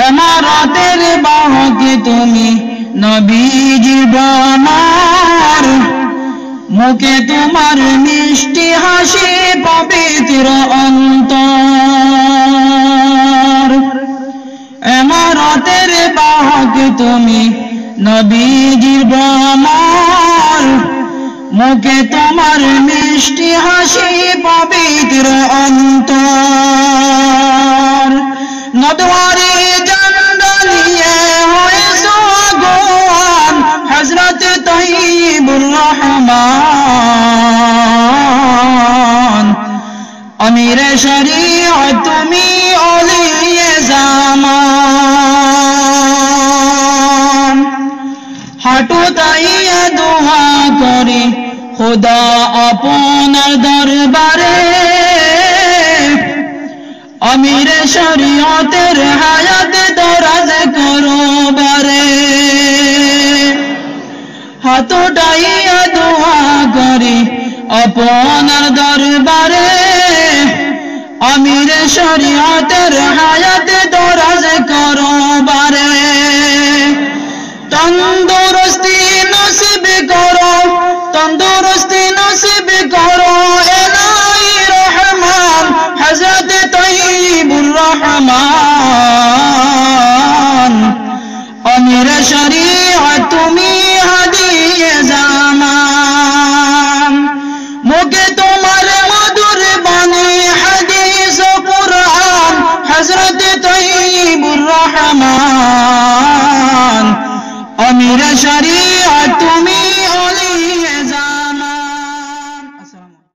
এমারতের বাহক তুমি নবীজি আমার, মুখে তোমার মিষ্টি হাসি পবিত্র অন্তর। এমারতের বাহক তুমি নবীজি আমার, মুখে তোমার মিষ্টি হাসি পবিত্র অন্তর। নদওয়ারি জানদালিয়ে হয়েছো আগুন হযরত তয়্যিবুর রহমান, আমিরে শরীয়ত তুমি ওলিয়ে জামান। হাঁটু তাইয়ে দোয়া করি খোদা আপনার দরবারে, আমিরে শরীয়তের হায়াত দরাজ করো বারে। হাত উঠাইয়া দোয়া করি আপনার দরবারে, আমিরে শরীয়তের হায়াত দরাজ করো বারে। তন্দুরস্তি নসিব করো, তন্দুরস্তি নসিব করো এলাহি রহমান হযরত তয়্যিবুর রহমান, আমিরে শরীয়ত তুমি হাদিয়ে জামান। মুখে তোমার মধুর বাণী হাদিস ও কুরআন হযরত তয়্যিবুর রহমান, আমিরে শরীয়ত